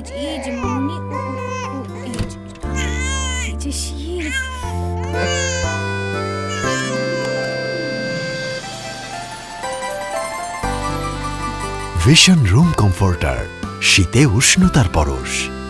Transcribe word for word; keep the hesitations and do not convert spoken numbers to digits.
Is ইজ মামনি ইজ ইজ শীত। ভিশন রুম কমফোর্টার, শীতে উষ্ণতার পরশ।